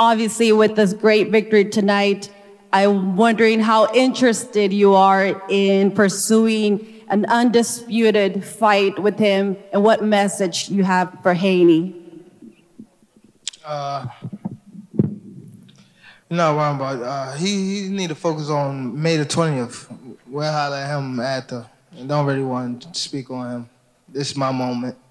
obviously with this great victory tonight, I'm wondering how interested you are in pursuing an undisputed fight with him and what message you have for Haney. No, wrong, but he need to focus on May the 20th. We'll holler at him after. And don't really want to speak on him. This is my moment.